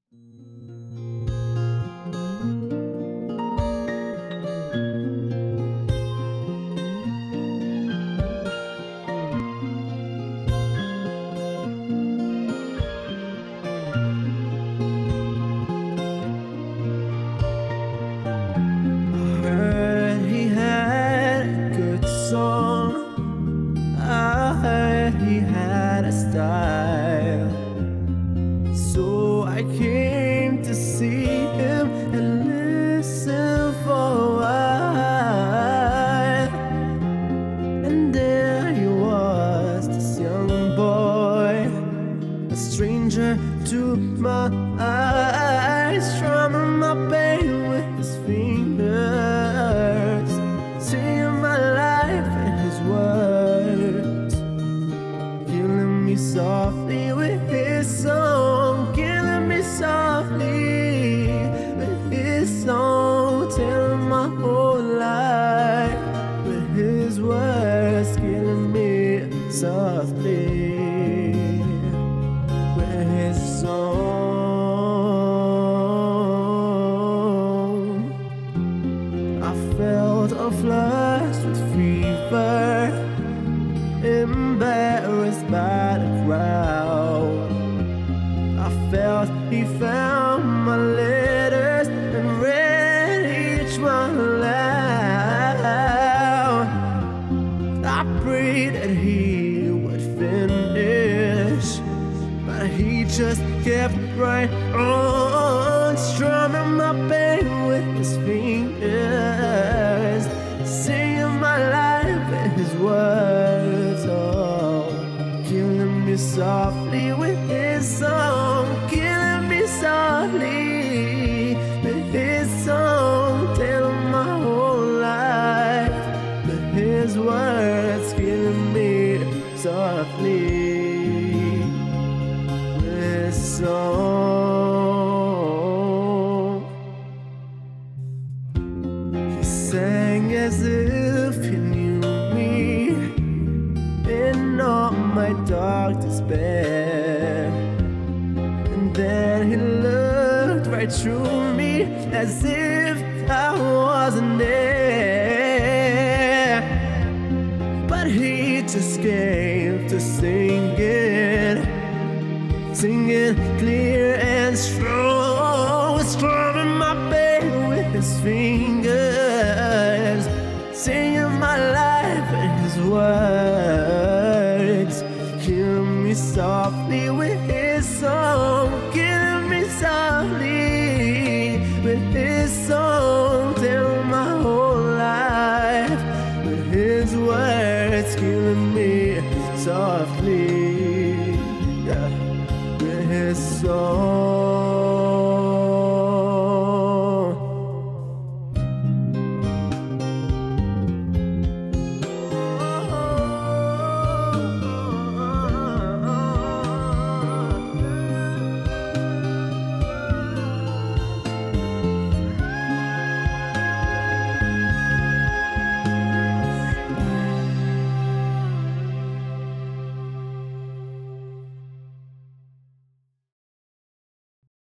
Heard he had a good song. I heard he had a style. So I came to see him and listen for a while. And there he was, this young boy, a stranger to my eyes, strumming my pain with his fingers, singing my life and his words, killing me softly with his song, killing me softly with his song, telling my whole life with his words, killing me softly with his song. I felt a flush with fever, embarrassed by the crowd. I felt he found my letters and read each one aloud. I prayed that he would finish, but he just kept right on, strumming my pain with his fingers, singing my life and his words, oh, killing me softly with his song, killing me softly with his song, telling my whole life with his words, killing me softly with his song. He sang as if he knew me in all my dark despair, and then he looked right through me as if I wasn't there. But he just came to sing it, singing clear and strong, strumming my pain with his fingers, singing my life and his words, killing me softly with his song, killing me softly with his song, telling my whole life with his words, killing me softly, yeah, with his song.